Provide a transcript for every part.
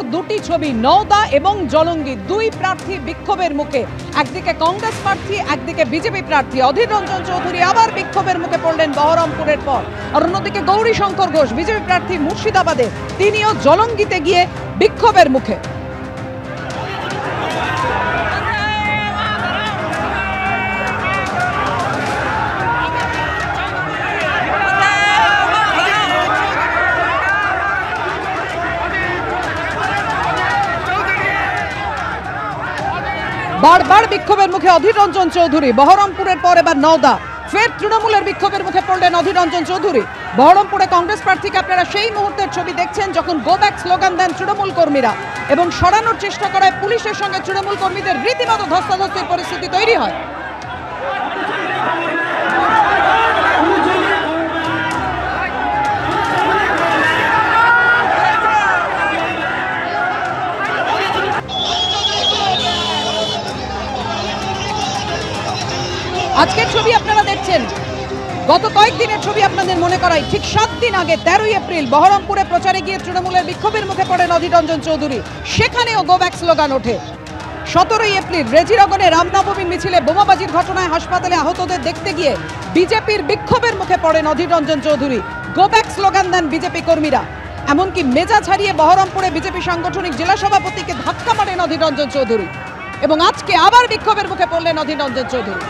দুটি ছবি, নওদা এবং জলঙ্গি। দুই প্রার্থী বিক্ষোভের মুখে, একদিকে কংগ্রেস প্রার্থী, একদিকে বিজেপি প্রার্থী। অধীর রঞ্জন চৌধুরী আবার বিক্ষোভের মুখে পড়লেন বহরমপুরের পর। আর অন্যদিকে গৌরীশঙ্কর ঘোষ, বিজেপি প্রার্থী মুর্শিদাবাদে, তিনিও জলঙ্গিতে গিয়ে বিক্ষোভের মুখে। বারবার বিক্ষোভের মুখে অধীর রঞ্জন চৌধুরী। বহরমপুরের পর এবার নওদা, ফের তৃণমূলের বিক্ষোভের মুখে পড়লেন অধীর রঞ্জন চৌধুরী। বহরমপুরে কংগ্রেস প্রার্থীকে আপনারা সেই মুহূর্তের ছবি দেখছেন যখন গো ব্যাক স্লোগান দেন তৃণমূল কর্মীরা এবং সরানোর চেষ্টা করায় পুলিশের সঙ্গে তৃণমূল কর্মীদের রীতিমতো ধস্তাধস্তির পরিস্থিতি তৈরি হয়। আজকের ছবি আপনারা দেখছেন, গত কয়েকদিনের ছবি আপনাদের মনে করাই। ঠিক 7 দিন আগে 13ই এপ্রিল বহরমপুরে প্রচারে গিয়ে তৃণমূলের বিক্ষোভের মুখে পড়েন অধীর রঞ্জন চৌধুরী। সেখানেও গো ব্যাক স্লোগান ওঠে। 17ই এপ্রিল রেজিনগরে রামনবমী মিছিলে বোমাবাজির ঘটনায় হাসপাতালে আহতদের দেখতে গিয়ে বিজেপির বিক্ষোভের মুখে পড়েন Adhir Ranjan Chowdhury. Go back slogan দেন বিজেপি কর্মীরা। এমনকি মেজাজ হারিয়ে বহরমপুরে বিজেপি সাংগঠনিক জেলা সভাপতিকে ধাক্কা মারেন অধীর রঞ্জন চৌধুরী। এবং আজকে আবার বিক্ষোভের মুখে পড়লেন অধীর রঞ্জন চৌধুরী।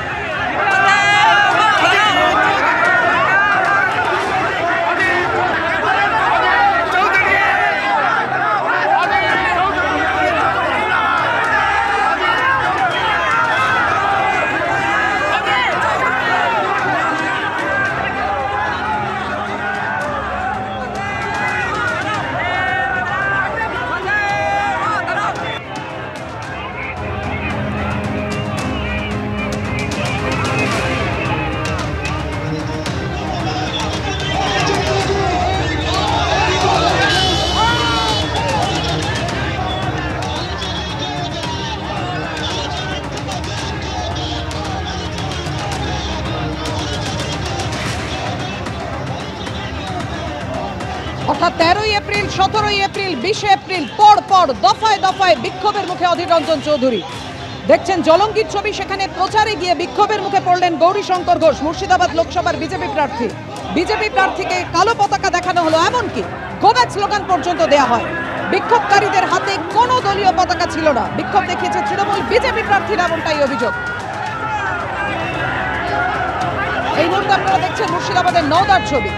অর্থাৎ 13ই এপ্রিল, 17ই এপ্রিল, 20শে এপ্রিল পর পর দফায় দফায় বিক্ষোভের মুখে অধীর রঞ্জন চৌধুরী। দেখছেন জলঙ্গির ছবি, সেখানে প্রচারে গিয়ে বিক্ষোভের মুখে পড়লেন গৌরীশঙ্কর ঘোষ, মুর্শিদাবাদ লোকসভার বিজেপি প্রার্থী। বিজেপি প্রার্থীকে কালো পতাকা দেখানো হলো, এমনকি গো ব্যাক স্লোগান পর্যন্ত দেওয়া হয়। বিক্ষোভকারীদের হাতে কোনো দলীয় পতাকা ছিল না। বিক্ষোভ দেখিয়েছে তৃণমূল, বিজেপি প্রার্থীর এমনটাই অভিযোগ। এই মুহূর্তে আপনারা দেখছেন মুর্শিদাবাদের নওদার ছবি।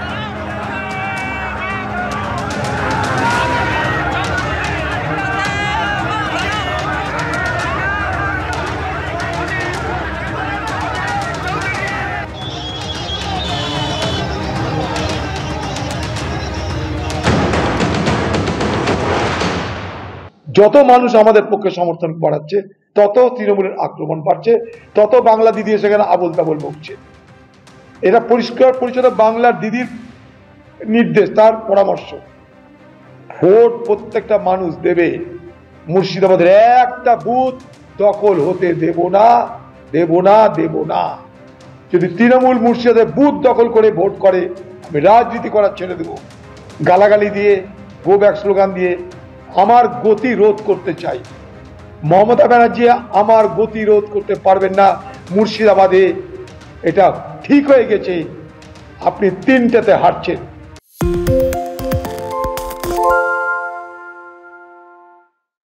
যত মানুষ আমাদের পক্ষে সমর্থন বাড়াচ্ছে, তত তৃণমূলের আক্রমণ বাড়ছে, তত বাংলা দিদি সেখানে আবোল তাবোল বকছে। এটা পরিষ্কার পরিচ্ছন্ন বাংলার দিদির নির্দেশ, তার পরামর্শ। ভোট প্রত্যেকটা মানুষ দেবে। মুর্শিদাবাদের একটা বুথ দখল হতে দেব না, দেব না, দেব না। যদি তৃণমূল মুর্শিদাবাদের বুথ দখল করে ভোট করে, আমি রাজনীতি করা ছেড়ে দেব। গালাগালি দিয়ে, গো ব্যাক স্লোগান দিয়ে আমার গতি রোধ করতে চাই। মমতা ব্যানার্জি আমার গতি রোধ করতে পারবেন না মুর্শিদাবাদে, এটা ঠিক হয়ে গেছে। আপনি 3টাতে হারছেন।